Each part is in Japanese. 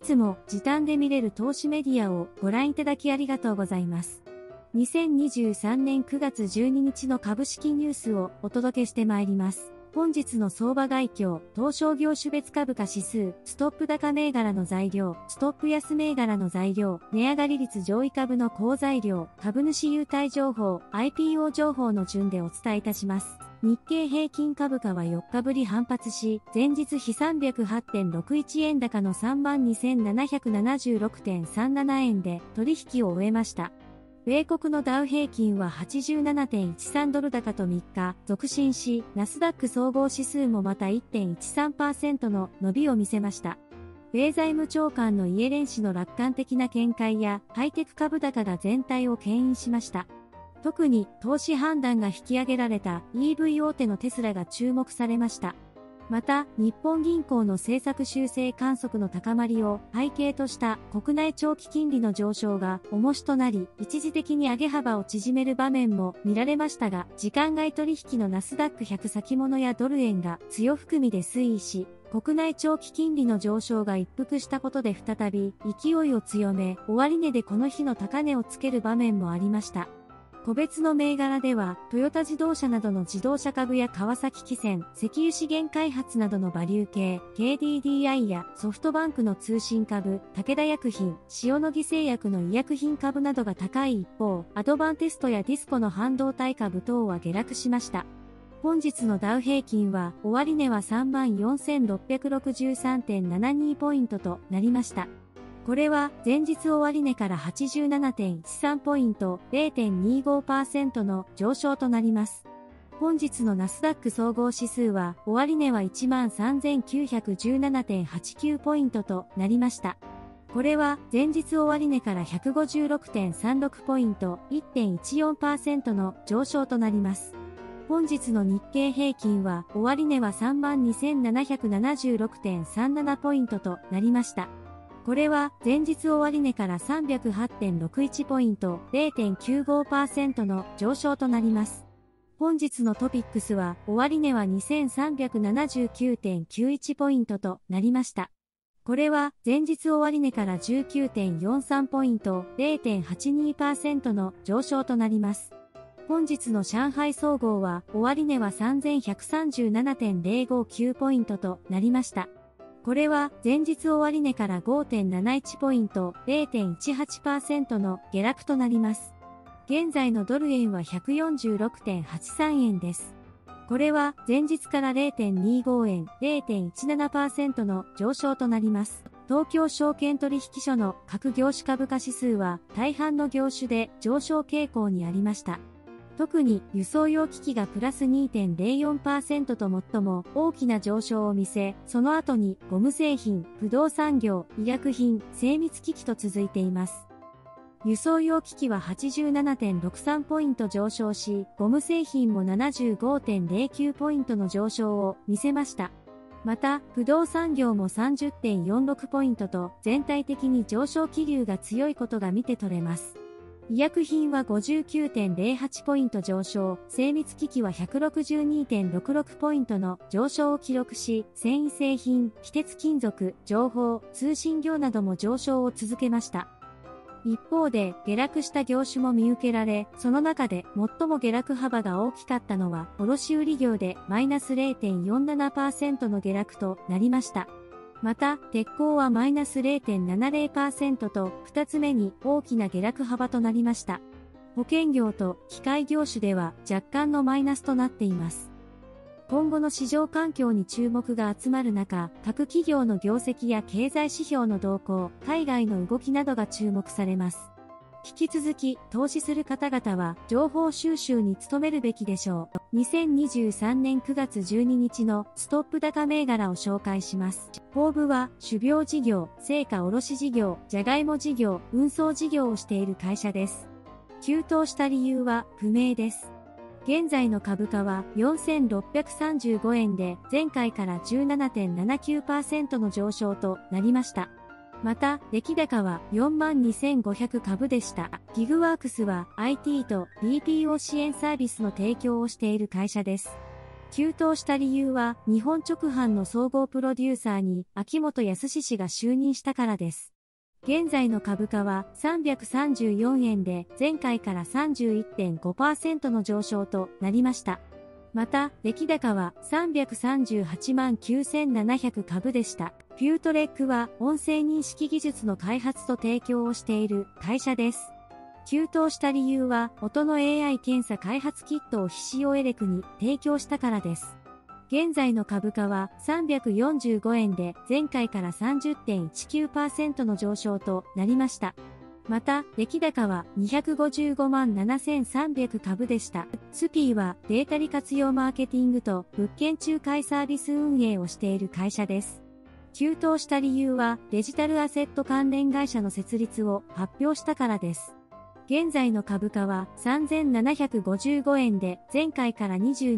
つも時短で見れる投資メディアをご覧いただきありがとうございます。2023年9月12日の株式ニュースをお届けしてまいります。本日の相場概況、東証業種別株価指数、ストップ高銘柄の材料、ストップ安銘柄の材料、値上がり率上位株の好材料、株主優待情報、IPO 情報の順でお伝えいたします。日経平均株価は4日ぶり反発し、前日比 308.61 円高の 32,776.37 円で取引を終えました。米国のダウ平均は 87.13 ドル高と3日続伸し、ナスダック総合指数もまた 1.13% の伸びを見せました。米財務長官のイエレン氏の楽観的な見解やハイテク株高が全体を牽引しました。特に投資判断が引き上げられた EV 大手のテスラが注目されました。また、日本銀行の政策修正観測の高まりを背景とした国内長期金利の上昇が重しとなり、一時的に上げ幅を縮める場面も見られましたが、時間外取引のナスダック100先物やドル円が強含みで推移し、国内長期金利の上昇が一服したことで再び勢いを強め、終値でこの日の高値をつける場面もありました。個別の銘柄では、トヨタ自動車などの自動車株や川崎汽船、石油資源開発などのバリュー系、KDDI やソフトバンクの通信株、武田薬品、塩野義製薬の医薬品株などが高い一方、アドバンテストやディスコの半導体株等は下落しました。本日のダウ平均は、終値は 34,663.72 ポイントとなりました。これは前日終値から 87.13 ポイント 0.25% の上昇となります。本日のナスダック総合指数は終値は 13,917.89 ポイントとなりました。これは前日終値から 156.36 ポイント 1.14% の上昇となります。本日の日経平均は終値は 32,776.37 ポイントとなりました。これは前日終値から 308.61 ポイント 0.95% の上昇となります。本日のトピックスは終値は 2,379.91 ポイントとなりました。これは前日終値から 19.43 ポイント 0.82% の上昇となります。本日の上海総合は終値は 3,137.059 ポイントとなりました。これは前日終値から 5.71 ポイント 0.18% の下落となります。現在のドル円は 146.83 円です。これは前日から 0.25 円 0.17% の上昇となります。東京証券取引所の各業種株価指数は大半の業種で上昇傾向にありました。特に輸送用機器がプラス 2.04% と最も大きな上昇を見せ、その後にゴム製品、不動産業、医薬品、精密機器と続いています。輸送用機器は 87.63 ポイント上昇し、ゴム製品も 75.09 ポイントの上昇を見せました。また、不動産業も 30.46 ポイントと全体的に上昇気流が強いことが見て取れます。医薬品は 59.08 ポイント上昇、精密機器は 162.66 ポイントの上昇を記録し、繊維製品、非鉄金属、情報、通信業なども上昇を続けました。一方で、下落した業種も見受けられ、その中で最も下落幅が大きかったのは、卸売業でマイナス 0.47% の下落となりました。また、鉄鋼はマイナス 0.70% と2つ目に大きな下落幅となりました。保険業と機械業種では若干のマイナスとなっています。今後の市場環境に注目が集まる中、各企業の業績や経済指標の動向、海外の動きなどが注目されます。引き続き、投資する方々は、情報収集に努めるべきでしょう。2023年9月12日のストップ高銘柄を紹介します。法部は、種苗事業、成果卸事業、じゃがいも事業、運送事業をしている会社です。急騰した理由は不明です。現在の株価は4635円で、前回から 17.79% の上昇となりました。また、出来高は42,500株でした。ギグワークスは IT と BPO 支援サービスの提供をしている会社です。 急騰した理由は、日本直販の総合プロデューサーに秋元康氏が就任したからです。現在の株価は334円で前回から 31.5% の上昇となりました。また、出来高は338万9700株でした。ピュートレックは音声認識技術の開発と提供をしている会社です。急騰した理由は、音の AI 検査開発キットをヒシオエレクに提供したからです。現在の株価は345円で前回から 30.19% の上昇となりました。また、出来高は255万7300株でした。スピーはデータ利活用マーケティングと物件仲介サービス運営をしている会社です。急騰した理由はデジタルアセット関連会社の設立を発表したからです。現在の株価は3755円で前回から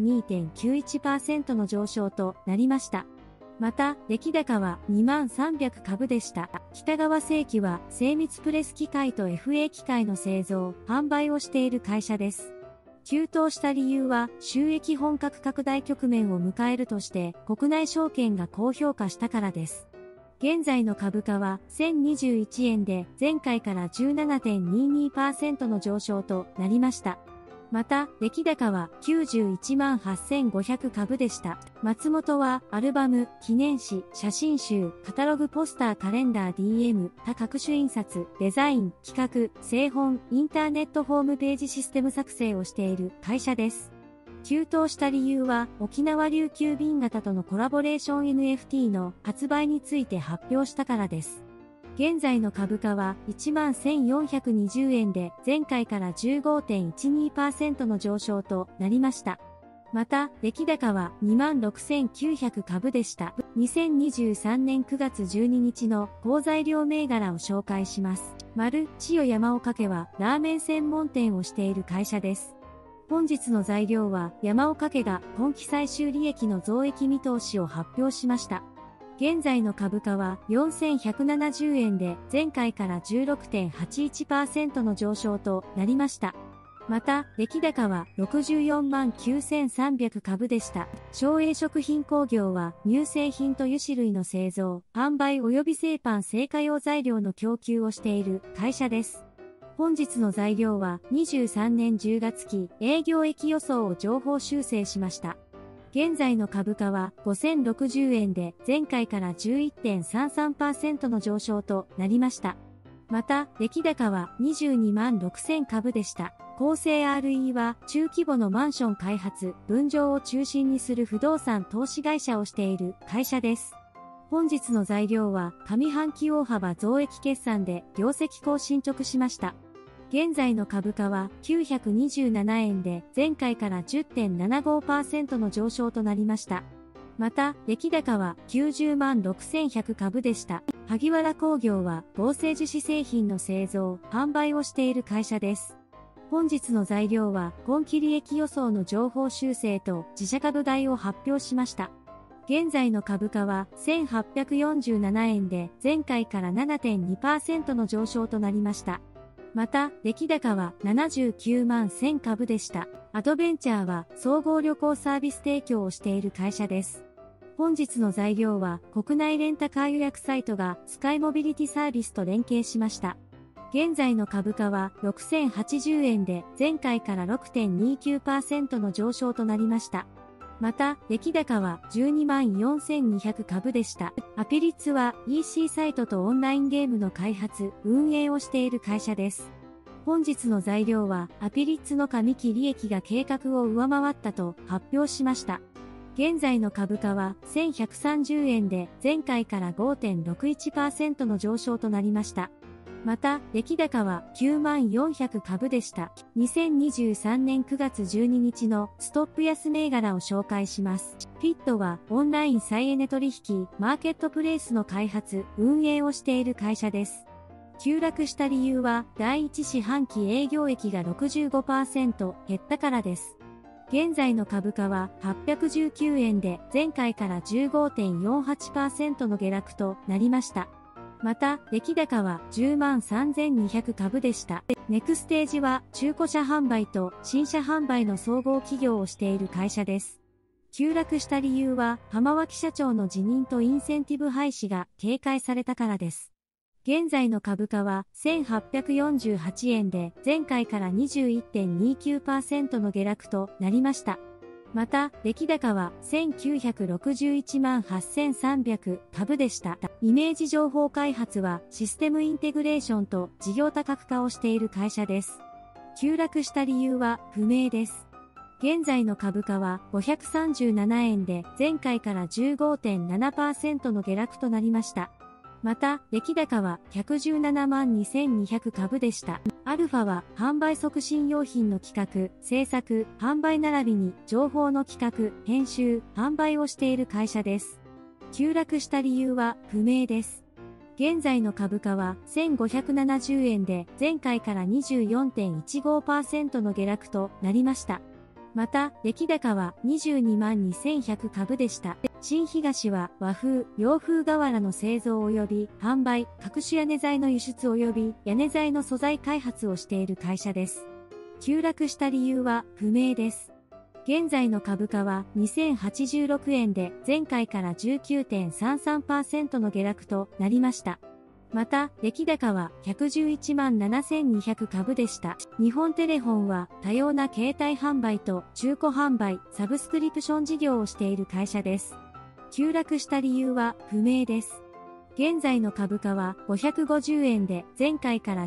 22.91% の上昇となりました。また、出来高は2万300株でした。北川精機は精密プレス機械と FA 機械の製造、販売をしている会社です。急騰した理由は収益本格拡大局面を迎えるとして国内証券が高評価したからです。現在の株価は1021円で前回から 17.22% の上昇となりました。また、出来高は91万8500株でした。松本はアルバム、記念誌、写真集、カタログポスターカレンダー DM、他各種印刷、デザイン、企画、製本、インターネットホームページシステム作成をしている会社です。急騰した理由は沖縄琉球便型とのコラボレーション NFT の発売について発表したからです。現在の株価は 11,420 円で前回から 15.12% の上昇となりました。また、出来高は 26,900 株でした。2023年9月12日の好材料銘柄を紹介します。千代山岡家はラーメン専門店をしている会社です。本日の材料は山岡家が今期最終利益の増益見通しを発表しました。現在の株価は4170円で前回から 16.81% の上昇となりました。また、出来高は64万9300株でした。正栄食品工業は乳製品と油脂類の製造、販売及び製パン製菓用材料の供給をしている会社です。本日の材料は23年10月期営業益予想を上方修正しました。現在の株価は5060円で前回から 11.33% の上昇となりました。また、出来高は22万6000株でした。構成 RE は中規模のマンション開発、分譲を中心にする不動産投資会社をしている会社です。本日の材料は上半期大幅増益決算で業績好進捗しました。現在の株価は927円で前回から 10.75% の上昇となりました。また、出来高は90万6100株でした。萩原工業は合成樹脂製品の製造、販売をしている会社です。本日の材料は今期利益予想の上方修正と自社株買いを発表しました。現在の株価は1847円で前回から 7.2% の上昇となりました。また、出来高は79万1000株でした。アドベンチャーは総合旅行サービス提供をしている会社です。本日の材料は国内レンタカー予約サイトがスカイモビリティサービスと連携しました。現在の株価は6080円で前回から 6.29% の上昇となりました。また、出来高は12万4200株でした。アピリッツは EC サイトとオンラインゲームの開発、運営をしている会社です。本日の材料はアピリッツの上期利益が計画を上回ったと発表しました。現在の株価は1130円で前回から 5.61% の上昇となりました。また、出来高は9万400株でした。2023年9月12日のストップ安銘柄を紹介します。フィットはオンライン再エネ取引、マーケットプレイスの開発、運営をしている会社です。急落した理由は第一四半期営業益が 65% 減ったからです。現在の株価は819円で前回から 15.48% の下落となりました。また、出来高は10万3200株でした。ネクステージは中古車販売と新車販売の総合企業をしている会社です。 急落した理由は、浜脇社長の辞任とインセンティブ廃止が警戒されたからです。現在の株価は1848円で前回から 21.29% の下落となりました。また、出来高は1961万8300株でした。イメージ情報開発はシステムインテグレーションと事業多角化をしている会社です。急落した理由は不明です。現在の株価は537円で前回から 15.7% の下落となりました。また、出来高は117万2200株でした。アルファは販売促進用品の企画、制作、販売並びに情報の企画、編集、販売をしている会社です。急落した理由は不明です。現在の株価は1570円で前回から 24.15% の下落となりました。また、出来高は22万2100株でした。新東は和風、洋風瓦の製造及び販売、各種屋根材の輸出及び屋根材の素材開発をしている会社です。急落した理由は不明です。現在の株価は2086円で前回から 19.33% の下落となりました。また、出来高は111万7200株でした。日本テレフォンは多様な携帯販売と中古販売、サブスクリプション事業をしている会社です。急落した理由は不明です。現在の株価は550円で前回から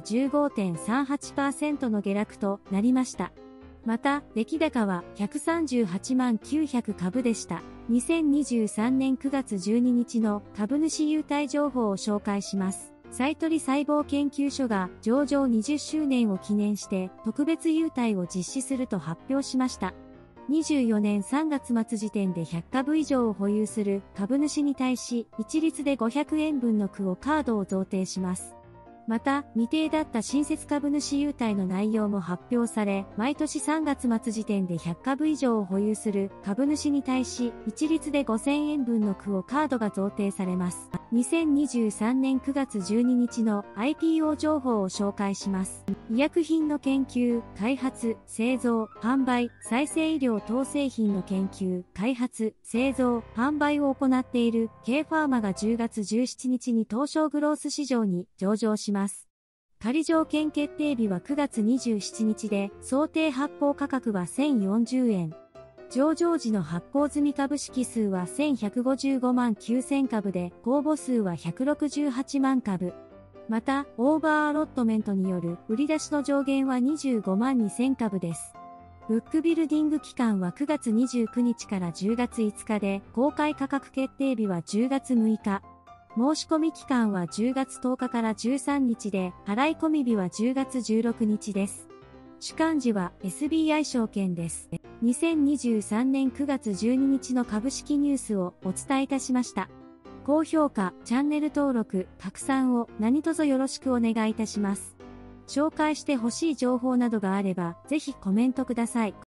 15.38% の下落となりました。また、出来高は138万900株でした。2023年9月12日の株主優待情報を紹介します。サイトリ細胞研究所が上場20周年を記念して特別優待を実施すると発表しました。24年3月末時点で100株以上を保有する株主に対し一律で500円分のクオカードを贈呈します。また、未定だった新設株主優待の内容も発表され、毎年3月末時点で100株以上を保有する株主に対し、一律で5000円分のクオカードが贈呈されます。2023年9月12日の IPO 情報を紹介します。医薬品の研究、開発、製造、販売、再生医療等製品の研究、開発、製造、販売を行っている K ファーマが10月17日に東証グロース市場に上場します。仮条件決定日は9月27日で、想定発行価格は1040円。上場時の発行済み株式数は1155万9000株で、公募数は168万株。また、オーバーアロットメントによる売り出しの上限は25万2000株です。ブックビルディング期間は9月29日から10月5日で、公開価格決定日は10月6日。申し込み期間は10月10日から13日で、払い込み日は10月16日です。主幹事は SBI 証券です。2023年9月12日の株式ニュースをお伝えいたしました。高評価、チャンネル登録、拡散を何卒よろしくお願いいたします。紹介してほしい情報などがあれば、ぜひコメントください。